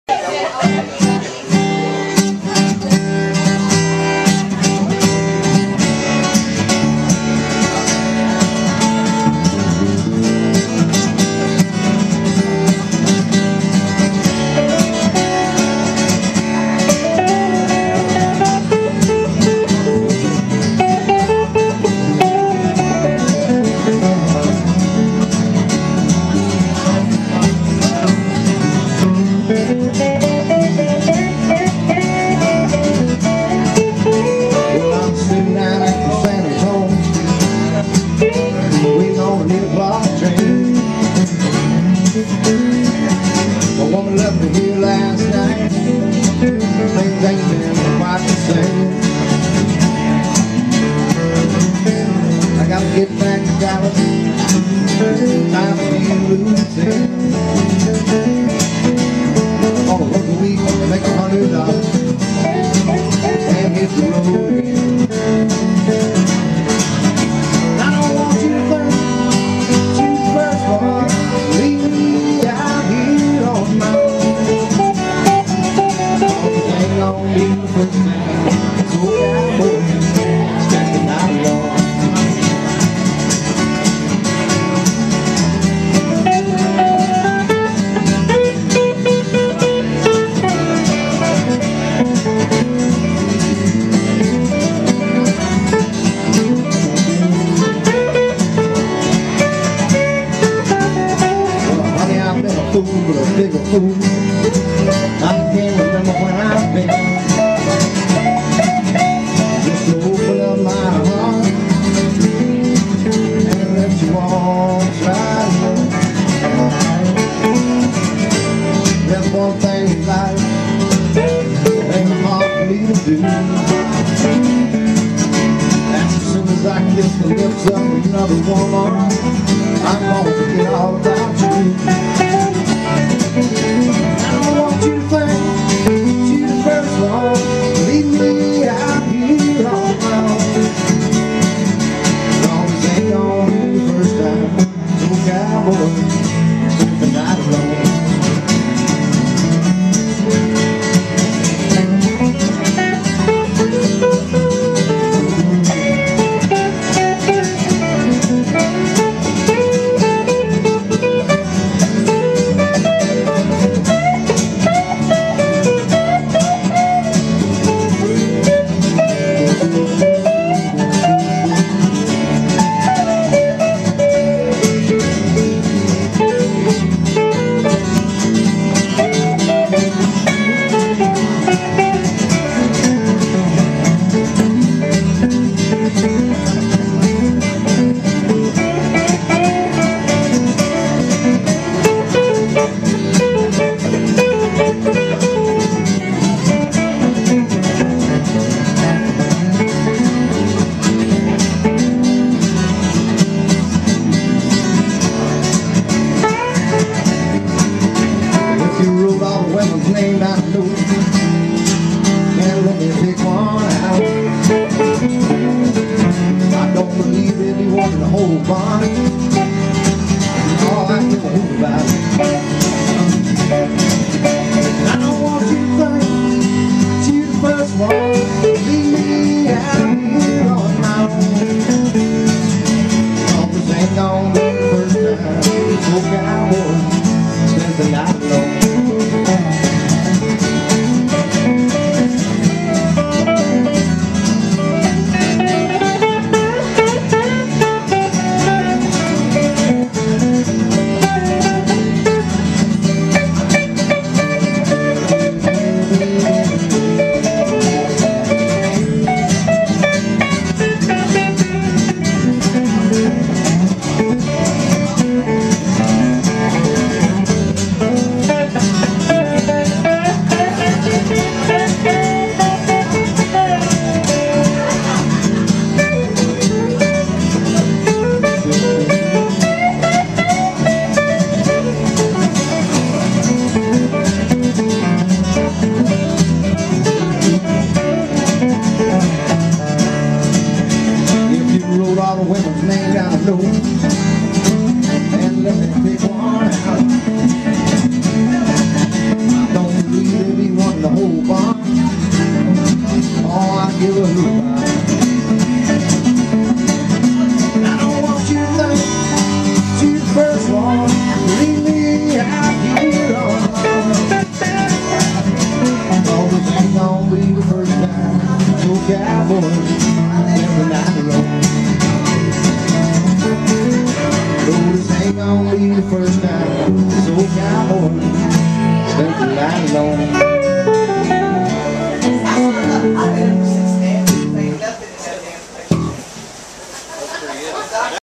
Get back to Dallas, time for you losing. On a work a week, make $100 and hit the road again. I don't want you to think you first one, leave me out here on my own. Cause it ain't gonna be the first time, so cowboy, spend the night alone. But a bigger fool. I can't remember when I've been. Just to open up my heart and let you all try. There's one thing in life that ain't hard for me to do. As soon as I kiss the lips of another woman, I'm gonna forget all about you. I don't want you to think you're the first one, leave me out here on my own. Long as ain't gonna be the first time, no cowboy, spend the night alone. Name I know, and let me pick one out. I don't believe anyone in the whole body. All I can hold about it. I don't want you to think you're the first one, leave me out here on my own. All this ain't gonna be the first time, so cowboy, spend the night alone. the whole barn. Oh, I give a hoot about it. I don't want you to think she's the first one to leave me out here on. Oh, this ain't gonna be the first time. So cowboy, every night alone. Oh, this ain't gonna be the first time. So cowboy, spent the night alone.